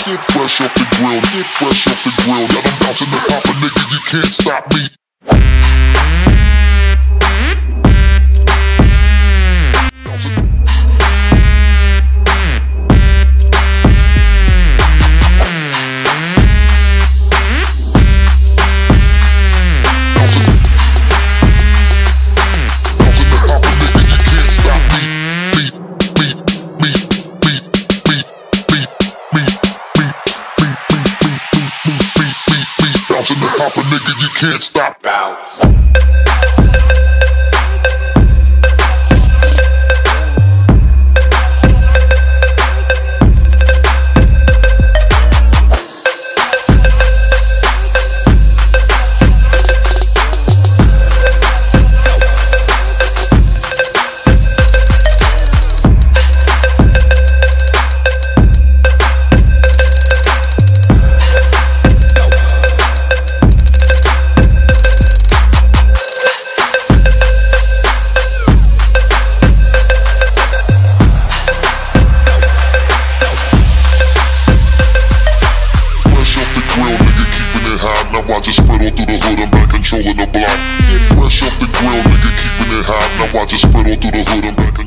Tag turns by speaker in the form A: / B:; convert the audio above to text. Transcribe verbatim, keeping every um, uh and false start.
A: Get fresh off the grill, get fresh off the grill. Got them bouncing the pop, a nigga, you can't stop me. Pop a nigga, you can't stop. Bounce. Watch it spread all through the hood, I'm back controlling the block. Get fresh off the grill, nigga, keeping it hot. Now watch it spread all through the hood, I'm back